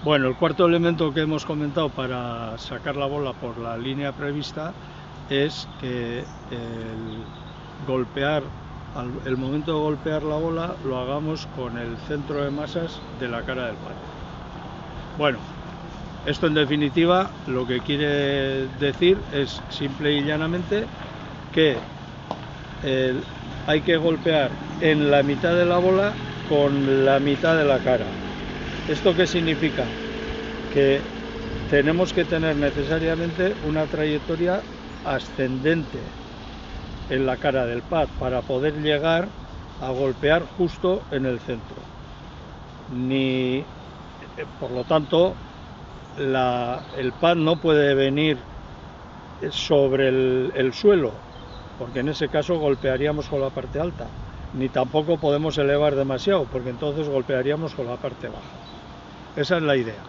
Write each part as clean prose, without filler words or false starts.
Bueno, el cuarto elemento que hemos comentado para sacar la bola por la línea prevista es que el momento de golpear la bola lo hagamos con el centro de masas de la cara del pad. Bueno, esto en definitiva lo que quiere decir es simple y llanamente que hay que golpear en la mitad de la bola con la mitad de la cara. ¿Esto qué significa? Que tenemos que tener necesariamente una trayectoria ascendente en la cara del pad para poder llegar a golpear justo en el centro. Por lo tanto, el pad no puede venir sobre el suelo, porque en ese caso golpearíamos con la parte alta, ni tampoco podemos elevar demasiado, porque entonces golpearíamos con la parte baja. Esa es la idea.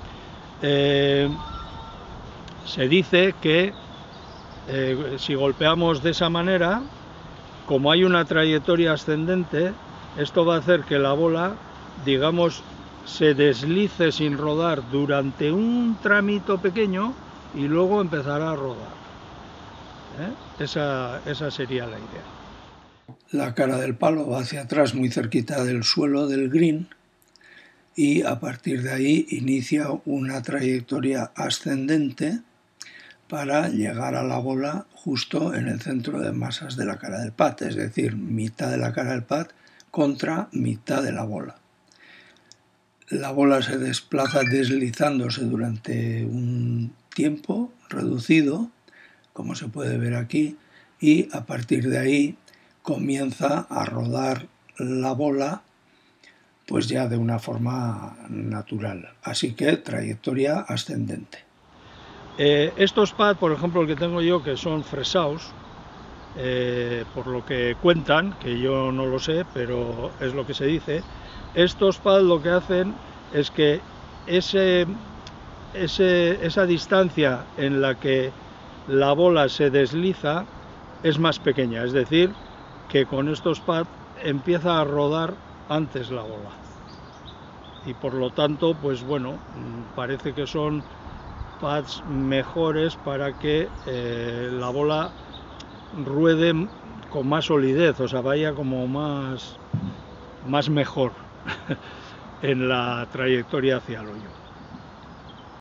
Se dice que si golpeamos de esa manera, como hay una trayectoria ascendente, esto va a hacer que la bola, digamos, se deslice sin rodar durante un tramito pequeño y luego empezará a rodar. Esa sería la idea. La cara del palo va hacia atrás muy cerquita del suelo del green y a partir de ahí inicia una trayectoria ascendente para llegar a la bola justo en el centro de masas de la cara del pad, es decir, mitad de la cara del pad contra mitad de la bola. La bola se desplaza deslizándose durante un tiempo reducido, como se puede ver aquí, y a partir de ahí comienza a rodar la bola pues ya de una forma natural. Así que trayectoria ascendente. Estos pads, por ejemplo, el que tengo yo, que son fresados, por lo que cuentan, que yo no lo sé, pero es lo que se dice, estos pads lo que hacen es que esa distancia en la que la bola se desliza es más pequeña, es decir, que con estos pads empieza a rodar antes la bola. Y por lo tanto, pues bueno, parece que son pads mejores para que la bola ruede con más solidez, o sea, vaya como más mejor en la trayectoria hacia el hoyo.